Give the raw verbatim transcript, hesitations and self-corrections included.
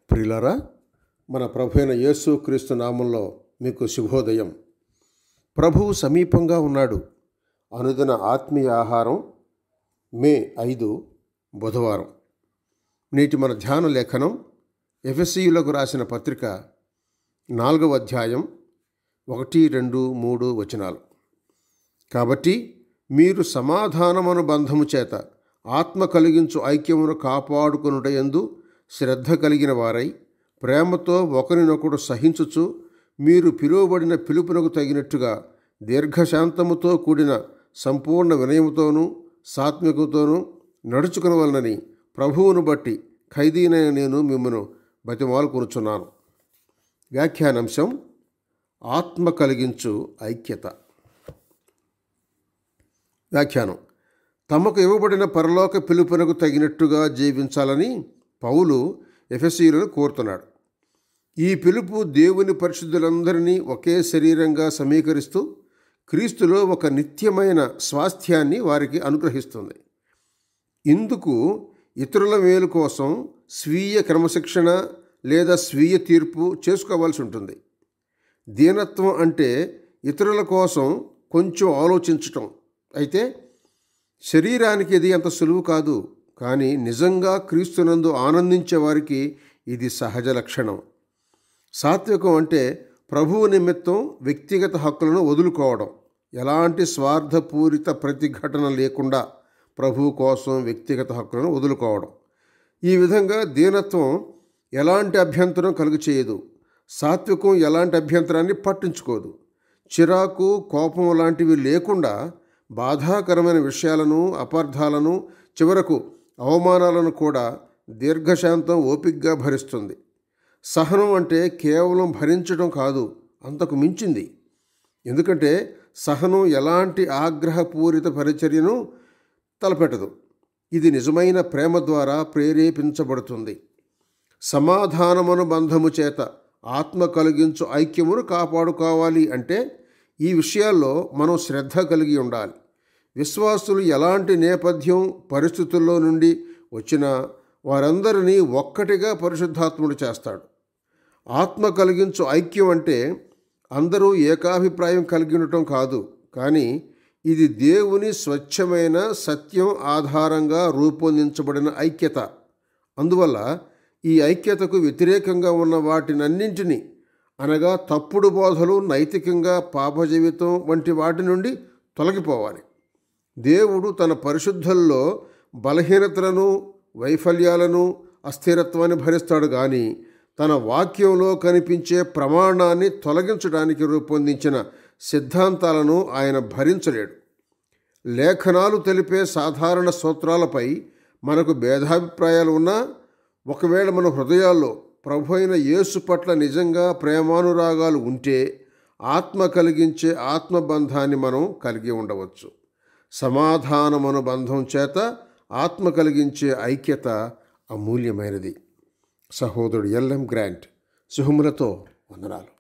ప్రియులారా, మన ప్రభు అయిన యేసు క్రీస్తు నామంలో మీకు శుభోదయం. ప్రభువు సమీపంగా ఉన్నాడు. అనుదిన ఆత్మీయ ఆహారం, మే ఐదు, బుధవారం. నేటి మన ధ్యాన లేఖనం ఎఫెసీయులకు రాసిన పత్రిక నాలుగవ అధ్యాయం ఒకటి రెండు మూడు వచనాలు. కాబట్టి మీరు సమాధానమను బంధము చేత ఆత్మ కలిగించు ఐక్యమును కాపాడుకొనుటయందు శ్రద్ధ కలిగిన వారై ప్రేమతో ఒకరినొకడు సహించుచు మీరు పిలువబడిన పిలుపునకు తగినట్టుగా దీర్ఘశాంతముతో కూడిన సంపూర్ణ వినయముతోనూ సాత్వికతోనూ నడుచుకునవలనని ప్రభువును బట్టి ఖైదీనైన నేను మిమ్మను బతిమాలుకొనుచున్నాను. వ్యాఖ్యానాంశం: ఆత్మ కలిగించు ఐక్యత. వ్యాఖ్యానం: తమకు ఇవ్వబడిన పరలోక పిలుపునకు తగినట్టుగా జీవించాలని పౌలు ఎఫెసీయులను కోరుతున్నాడు. ఈ పిలుపు దేవుని పరిశుద్ధులందరినీ ఒకే శరీరంగా సమీకరిస్తూ క్రీస్తులో ఒక నిత్యమైన స్వాస్థ్యాన్ని వారికి అనుగ్రహిస్తుంది. ఇందుకు ఇతరుల మేలు కోసం స్వీయ క్రమశిక్షణ లేదా స్వీయ తీర్పు చేసుకోవాల్సి ఉంటుంది. దీనత్వం అంటే ఇతరుల కోసం కొంచెం ఆలోచించటం. అయితే శరీరానికి ఇది అంత సులువు కాదు. కానీ నిజంగా క్రీస్తునందు ఆనందించే వారికి ఇది సహజ లక్షణం. సాత్వికం అంటే ప్రభువు నిమిత్తం వ్యక్తిగత హక్కులను వదులుకోవడం, ఎలాంటి స్వార్థపూరిత ప్రతిఘటన లేకుండా ప్రభువు కోసం వ్యక్తిగత హక్కులను వదులుకోవడం. ఈ విధంగా దీనత్వం ఎలాంటి అభ్యంతరం కలుగు చేయదు. సాత్వికం ఎలాంటి అభ్యంతరాన్ని పట్టించుకోదు. చిరాకు, కోపం లాంటివి లేకుండా బాధాకరమైన విషయాలను, అపార్థాలను, చివరకు అవమానాలను కూడా దీర్ఘశాంతం ఓపికగా భరిస్తుంది. సహనం అంటే కేవలం భరించడం కాదు, అంతకు మించింది. ఎందుకంటే సహనం ఎలాంటి ఆగ్రహపూరిత పరిచర్యను తలపెట్టదు. ఇది నిజమైన ప్రేమ ద్వారా ప్రేరేపించబడుతుంది. సమాధానమను బంధము చేత ఆత్మ కలిగించు ఐక్యమును కాపాడుకోవాలి అంటే ఈ విషయాల్లో మనం శ్రద్ధ కలిగి ఉండాలి. విశ్వాసులు ఎలాంటి నేపథ్యం, పరిస్థితుల్లో నుండి వచ్చినా వారందరినీ ఒక్కటిగా పరిశుద్ధాత్ముడు చేస్తాడు. ఆత్మ కలిగించు ఐక్యం అంటే అందరూ ఏకాభిప్రాయం కలిగి ఉండటం కాదు, కానీ ఇది దేవుని స్వచ్ఛమైన సత్యం ఆధారంగా రూపొందించబడిన ఐక్యత. అందువల్ల ఈ ఐక్యతకు వ్యతిరేకంగా ఉన్న వాటినన్నింటినీ, అనగా తప్పుడు బోధలు, నైతికంగా పాప జీవితం వంటి వాటి నుండి తొలగిపోవాలి. దేవుడు తన పరిశుద్ధుల్లో బలహీనతలను, వైఫల్యాలను, అస్థిరత్వాన్ని భరిస్తాడు. కానీ తన వాక్యంలో కనిపించే ప్రమాణాన్ని తొలగించడానికి రూపొందించిన సిద్ధాంతాలను ఆయన భరించలేడు. లేఖనాలు తెలిపే సాధారణ సూత్రాలపై మనకు భేదాభిప్రాయాలు ఉన్నా, ఒకవేళ మన హృదయాల్లో ప్రభు అయిన యేసు పట్ల నిజంగా ప్రేమానురాగాలు ఉంటే ఆత్మ కలిగించే ఆత్మబంధాన్ని మనం కలిగి ఉండవచ్చు. సమాధానమను బంధం చేత ఆత్మ కలిగించే ఐక్యత అమూల్యమైనది. సహోదరుడు ఎల్ఎం గ్రాంట్. శుభములతో వందనాలు.